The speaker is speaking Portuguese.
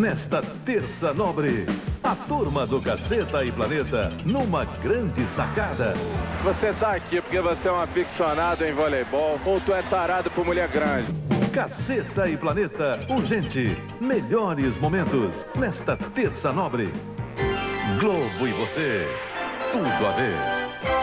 Nesta terça nobre, a turma do Caceta e Planeta numa grande sacada. Você tá aqui porque você é um aficionado em voleibol ou tu é tarado por mulher grande? Caceta e Planeta, urgente. Melhores momentos nesta terça nobre. Globo e você, tudo a ver.